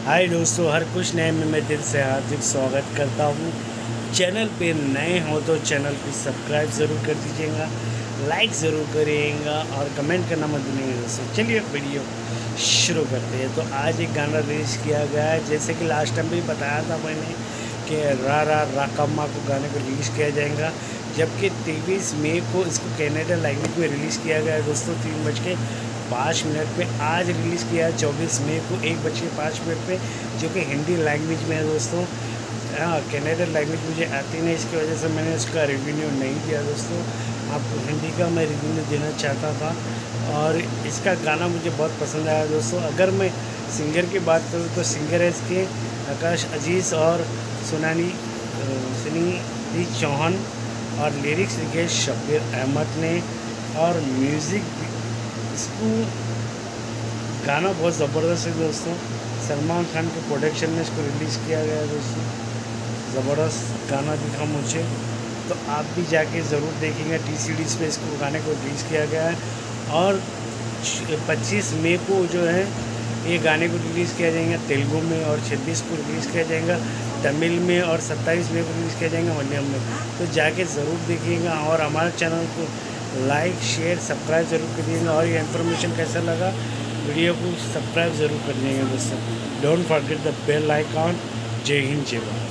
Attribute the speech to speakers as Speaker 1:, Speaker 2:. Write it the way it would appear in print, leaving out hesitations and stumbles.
Speaker 1: हाय दोस्तों, हर कुछ नए में मैं दिल से हार्दिक स्वागत करता हूँ। चैनल पे नए हो तो चैनल को सब्सक्राइब ज़रूर कर दीजिएगा, लाइक ज़रूर करिएगा और कमेंट करना मत भूलिएगा दोस्तों। चलिए वीडियो शुरू करते हैं। तो आज एक गाना रिलीज़ किया गया है, जैसे कि लास्ट टाइम भी बताया था मैंने कि रा कम्मा को गाने को रिलीज़ किया जाएगा, जबकि 23 मई को इसको कनाडा लैंग्वेज में रिलीज़ किया गया है दोस्तों 3:05 पे। आज रिलीज़ किया है 24 मई को 1:05 पे, जो कि हिंदी लैंग्वेज में है दोस्तों। हाँ, कनाडा लैंग्वेज मुझे आती नहीं, इसकी वजह से मैंने उसका रिव्यू नहीं दिया दोस्तों। आपको हिंदी का मैं रिव्यू देना चाहता था और इसका गाना मुझे बहुत पसंद आया दोस्तों। अगर मैं सिंगर की बात करूँ तो सिंगर है इसके आकाश अजीज़ और सुनी चौहान, और लिरिक्स लिखे शब्बीर अहमद ने, और म्यूज़िक इसको गाना बहुत ज़बरदस्त है दोस्तों। सलमान खान के प्रोडक्शन में इसको रिलीज़ किया गया है दोस्तों। ज़बरदस्त गाना दिखा मुझे, तो आप भी जाके ज़रूर देखेंगे। TCDs पे इसको गाने को रिलीज़ किया गया है और 25 मई को जो है ये गाने को रिलीज़ किया जाएगा तेलुगु में, और 26 को रिलीज़ किया जाएगा तमिल में, और 27 मई को रिलीज़ किया जाएगा मलयालम में। तो जाके ज़रूर देखिएगा और हमारे चैनल को लाइक शेयर सब्सक्राइब ज़रूर करिएगा। और ये इन्फॉर्मेशन कैसा लगा, वीडियो को सब्सक्राइब ज़रूर कर दीजिएगा दोस्तों। Don't forget the bell icon. जय हिंद, जय भारत।